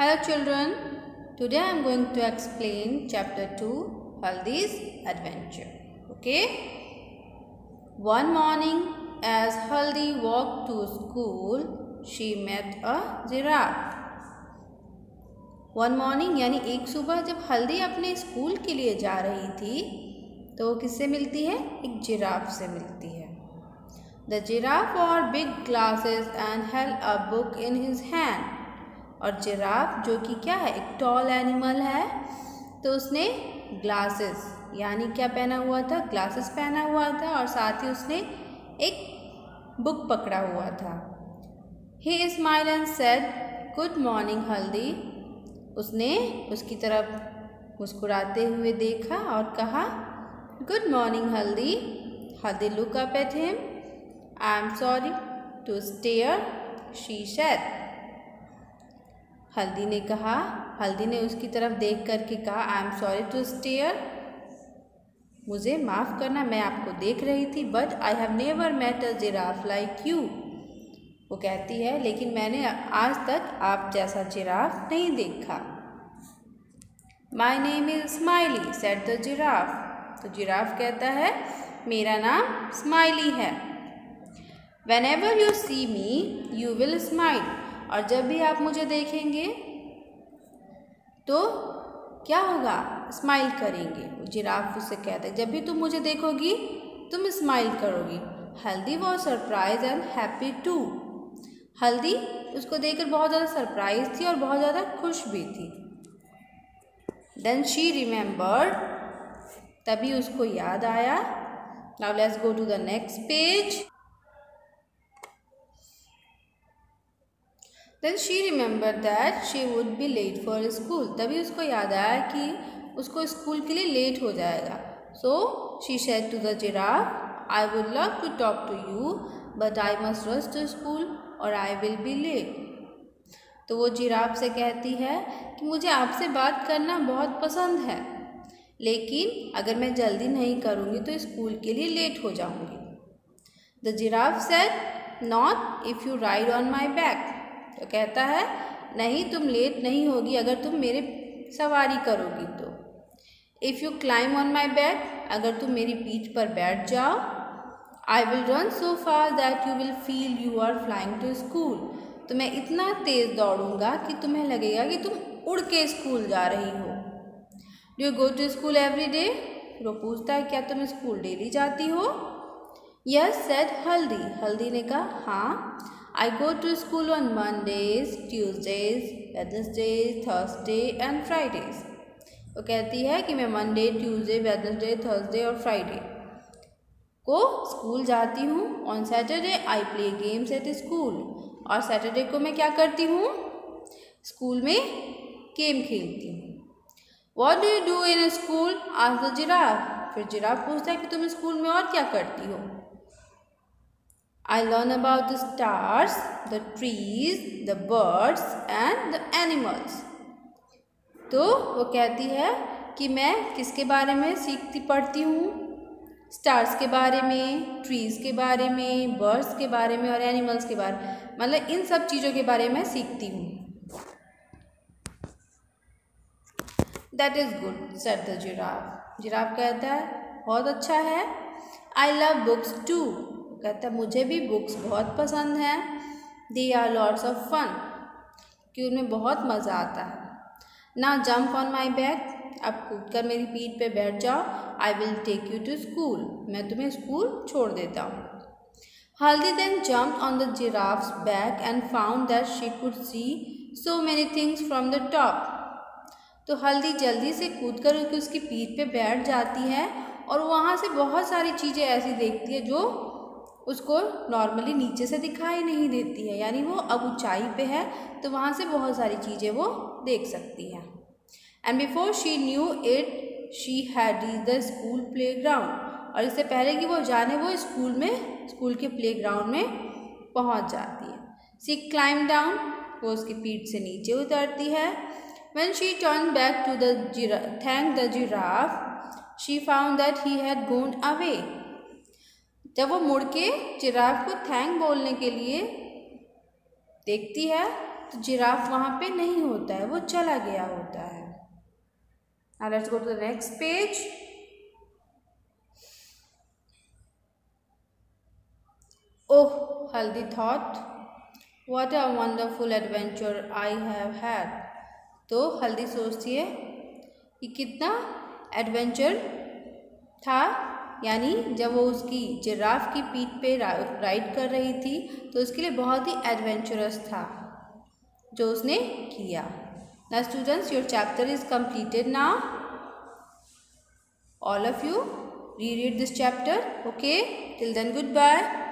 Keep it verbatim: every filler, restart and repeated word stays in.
Hello children, today I am going to explain chapter two, Haldi's Adventure. Okay. One morning as Haldi walked to school, she met a giraffe. One morning यानी एक सुबह जब हल्दी अपने school के लिए जा रही थी तो वो किससे मिलती है? एक जिराफ से मिलती है. The giraffe wore big glasses and held a book in his hand. और जिराफ जो कि क्या है, एक टॉल एनिमल है, तो उसने ग्लासेस यानी क्या पहना हुआ था? ग्लासेस पहना हुआ था और साथ ही उसने एक बुक पकड़ा हुआ था. He smiled and said, "Good morning, हल्दी." उसने उसकी तरफ मुस्कुराते हुए देखा और कहा, "Good morning, हल्दी." हल्दी looked up at him. "I am sorry to stare," she said. हल्दी ने कहा हल्दी ने उसकी तरफ देख करके कहा, I am sorry to stare, मुझे माफ़ करना, मैं आपको देख रही थी, but I have never met a giraffe like you. वो कहती है लेकिन मैंने आज तक आप जैसा जिराफ नहीं देखा. My name is Smiley said the giraffe. तो जिराफ कहता है मेरा नाम स्माइली है. Whenever you see me you will smile. और जब भी आप मुझे देखेंगे तो क्या होगा? स्माइल करेंगे. जिराफ उससे कहते हैं जब भी तुम मुझे देखोगी तुम स्माइल करोगी. Haldi was surprise and happy too. Haldi उसको देखकर बहुत ज़्यादा सरप्राइज थी और बहुत ज़्यादा खुश भी थी. देन शी रिमेम्बर्ड, तभी उसको याद आया. Now let's go to the next page. Then she remembered that she would be late for school. तभी उसको याद आया कि उसको स्कूल के लिए लेट हो जाएगा. So she said to the giraffe, "I would love to talk to you, but I must rush to school or I will be late." तो वो जिराफ से कहती है कि मुझे आपसे बात करना बहुत पसंद है, लेकिन अगर मैं जल्दी नहीं करूँगी तो स्कूल के लिए लेट हो जाऊँगी. The giraffe said, "Not if you ride on my back." तो कहता है नहीं, तुम लेट नहीं होगी अगर तुम मेरे सवारी करोगी तो. If you climb on my back, अगर तुम मेरी पीठ पर बैठ जाओ. I will run so fast that you will feel you are flying to school. तो मैं इतना तेज़ दौड़ूंगा कि तुम्हें लगेगा कि तुम उड़ के स्कूल जा रही हो. Do you go to school every day? वो पूछता है क्या तुम स्कूल डेली जाती हो? यस सेड हल्दी. हल्दी ने कहा हाँ, I go to school on Mondays, Tuesdays, Wednesdays, Thursday and Fridays. वो कहती है कि मैं मंडे, ट्यूसडे, वेडनेसडे, थर्सडे और फ्राइडे को स्कूल जाती हूँ. On Saturday I play games at school. और सैटरडे को मैं क्या करती हूँ? स्कूल में गेम खेलती हूँ. What do you do in school? asked the giraffe. फिर जिराफ पूछता है कि तुम स्कूल में और क्या करती हो? I learn about the stars, the trees, the birds and the animals. तो वो कहती है कि मैं किसके बारे में सीखती पढ़ती हूँ? स्टार्स के बारे में, ट्रीज़ के बारे में, बर्ड्स के बारे में और एनिमल्स के बारे में, मतलब इन सब चीज़ों के बारे में सीखती हूँ. That is good, said the giraffe. Giraffe कहता है बहुत अच्छा है. I love books too. कहता है मुझे भी बुक्स बहुत पसंद हैं. They are lots of fun, कि उनमें बहुत मज़ा आता है. ना जंप ऑन माई बैक, अब कूद कर मेरी पीठ पे बैठ जाओ. I will take you to school, मैं तुम्हें स्कूल छोड़ देता हूँ. Haldi then jumped on the giraffe's back and found that she could see so many things from the top. तो हल्दी जल्दी से कूद कर उसकी पीठ पे बैठ जाती है और वहाँ से बहुत सारी चीज़ें ऐसी देखती है जो उसको नॉर्मली नीचे से दिखाई नहीं देती है. यानी वो अब ऊंचाई पे है तो वहाँ से बहुत सारी चीज़ें वो देख सकती है. And before she knew it she had reached the school playground. और इससे पहले कि वो जाने वो स्कूल में स्कूल के प्ले ग्राउंड में पहुँच जाती है. शी क्लाइम डाउन, वो उसकी पीठ से नीचे उतरती है. When she turn back to the thank the giraffe she found that he had gone away. जब वो मुड़ के जिराफ को थैंक बोलने के लिए देखती है तो जिराफ वहाँ पे नहीं होता है, वो चला गया होता है। Now let's go to the next page. Oh, Haldi thought, what a wonderful adventure I have had. तो हल्दी सोचती है कि कितना एडवेंचर था, यानी जब वो उसकी जिराफ की पीठ पे राइड कर रही थी तो उसके लिए बहुत ही एडवेंचरस था जो उसने किया। Now students, your chapter is completed now. All of you reread this chapter, okay? Till then, good bye.